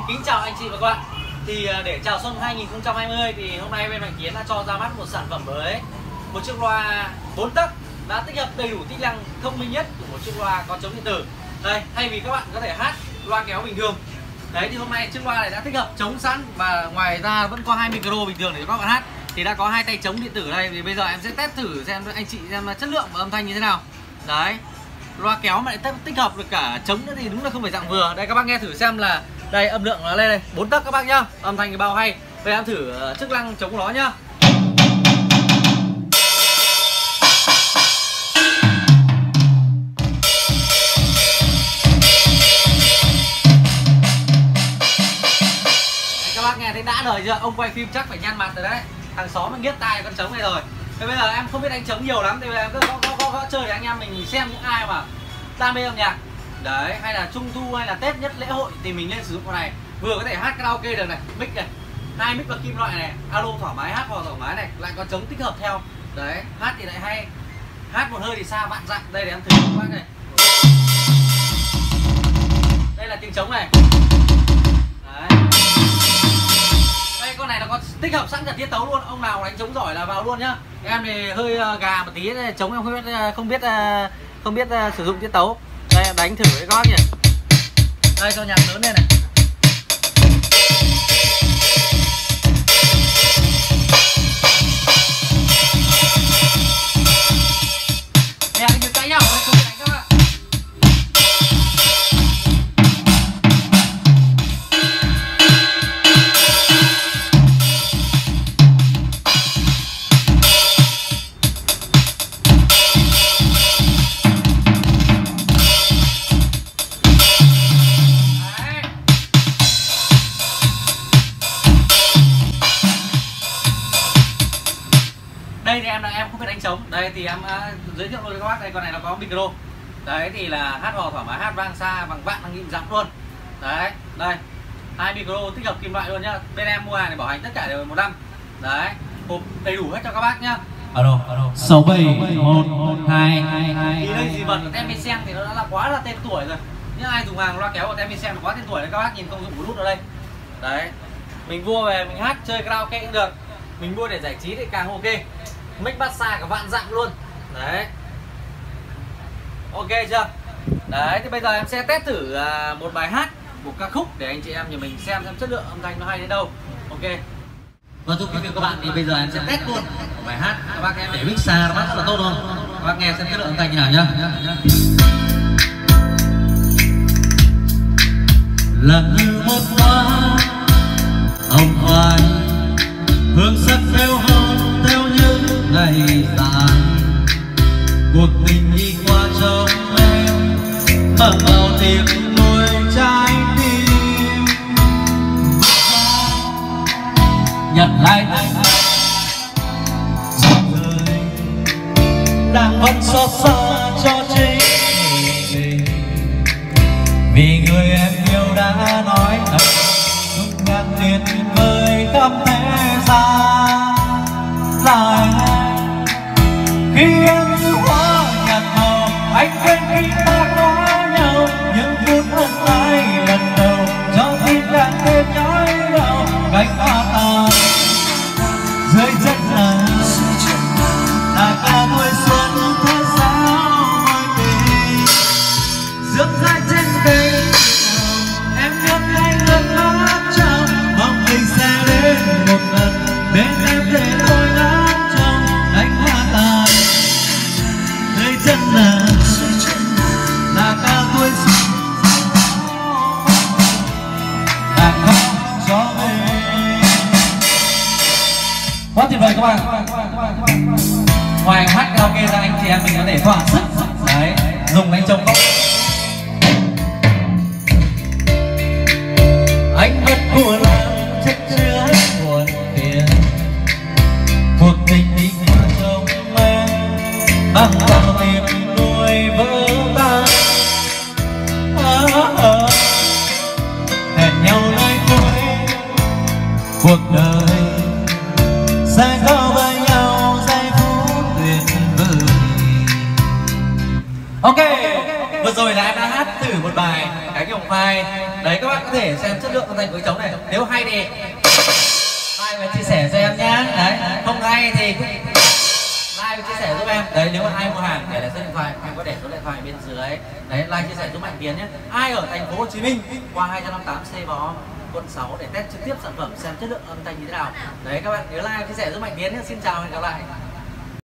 Kính chào anh chị và các bạn. Thì để chào xuân 2020 thì hôm nay bên Mạnh Tiến đã cho ra mắt một sản phẩm mới, một chiếc loa 4 tấc đã tích hợp đầy đủ tính năng thông minh nhất của một chiếc loa có chống điện tử. Đây, thay vì các bạn có thể hát loa kéo bình thường, đấy thì hôm nay chiếc loa này đã tích hợp chống sẵn và ngoài ra vẫn có 2 micro bình thường để các bạn hát. Thì đã có 2 tay chống điện tử đây. Thì bây giờ em sẽ test thử xem anh chị xem chất lượng và âm thanh như thế nào. Đấy, loa kéo mà lại tích hợp được cả chống nữa thì đúng là không phải dạng vừa. Đây các bác nghe thử xem là đây âm lượng nó lên đây 4 tấc các bác nhá, âm thanh thì bao hay. Bây giờ em thử chức năng chống của nó nhá. Đấy, các bác nghe thấy đã đời chưa? Ông quay phim chắc phải nhăn mặt rồi đấy. Thằng xóm nó nghiết tai con trống này rồi. Thế bây giờ em không biết đánh trống nhiều lắm, thì bây giờ em cứ có chơi để anh em mình xem những ai mà đam mê âm nhạc đấy, hay là trung thu hay là tết nhất lễ hội thì mình nên sử dụng con này. Vừa có thể hát karaoke được này, mic này, 2 mic bằng kim loại này, alo thoải mái, hát hò thoải mái này, lại có trống tích hợp theo đấy, hát thì lại hay, hát một hơi thì xa vạn dặm. Đây để em thử các bác này, đây là tiếng trống này đấy. Đây con này nó có tích hợp sẵn cả tiết tấu luôn, ông nào đánh trống giỏi là vào luôn nhá. Em thì hơi gà một tí, trống em không biết sử dụng tiết tấu. Đây em đánh thử với các bác nhỉ. Đây cho nhạc lớn lên này. Nè cái nhịp cãi nhau không đánh các bạn. Đây thì em không biết đánh trống. Đây thì em giới thiệu luôn cho các bác. Đây con này nó có micro. Đấy thì là hát hò thoải mái, hát vang xa bằng vạn bằng nghìn dặm luôn. Đấy, đây. 2 micro tích hợp kim loại luôn nhá. Bên em mua hàng này bảo hành tất cả đều 1 năm. Đấy, hộp đầy đủ hết cho các bác nhá. Alo, 6711222. Thì đây gì vật của Temisen thì nó đã là quá là tên tuổi rồi. Những ai dùng hàng loa kéo của Temisen nó quá tên tuổi đấy, các bác nhìn công dụng của nút ở đây. Đấy. Mình mua về mình hát chơi karaoke cũng được. Mình mua để giải trí thì càng ok. Mic bass xa cả vạn dặm luôn. Đấy. Ok chưa? Đấy thì bây giờ em sẽ test thử một bài hát, một ca khúc để anh chị em nhà mình xem chất lượng âm thanh nó hay đến đâu. Ok. Vâng thưa quý vị các bạn, thì bây giờ em sẽ test luôn một bài hát. Các bác em để mic xa nó bắt rất là tốt luôn. Các bác nghe xem chất lượng âm thanh như nào nhá. Là như một hoa hồng hoài, hương sắc theo hôn theo những ngày dài. Cuộc tình đi qua trong em bằng bao tiếng nuôi trái tim. Nhặt lại anh dòng đời đang vẫn xót xa cho chính mình, vì người em yêu đã nói thật lúc ngang tuyệt vời khắp thế gian. Là em khi em như hoa nhạt màu, anh quên khi ta có nhau. Những phút hôm nay lần đầu cho tim càng thêm nhói đau. Cánh hoa tàn dưới chân là ca tuổi xuân thơ sao mỏi tình. Rước dài trên cây em nhấp ngay nước mắt trong mong mình sẽ đến một lần bên em để tôi ngắm trong cánh hoa tàn dưới chân là ca tuổi xuân là khóc cho mình. Quá tuyệt vời các bạn. Ngoài hát karaoke ra anh chị em mình có thể thỏa sức đấy, dùng đánh trống gốc. Anh mất buồn chất chứa buồn phiền, cuộc tình đi qua trong em bằng bao niềm nuôi vỡ tan. Hẹn nhau nơi cuối cuộc đời sẽ có với nhau giây phút tuyệt vời. Ok. vừa rồi là em đã hát thử một bài Cánh Hồng Phai. Đấy, các bạn có thể xem chất lượng âm thanh của cái trống này. Nếu hay thì like và chia sẻ cho em nhá. Đấy, không hay thì like và chia sẻ giúp em. Đấy, nếu mà ai mua hàng để lại số điện thoại, em có để số điện thoại bên dưới. Đấy, like chia sẻ giúp Mạnh Tiến nhé. Ai ở thành phố Hồ Chí Minh qua 258C Bò quận 6 để test trực tiếp sản phẩm xem chất lượng âm thanh như thế nào. Đấy, các bạn nhớ like chia sẻ giúp Mạnh Tiến nhé. Xin chào và hẹn gặp lại.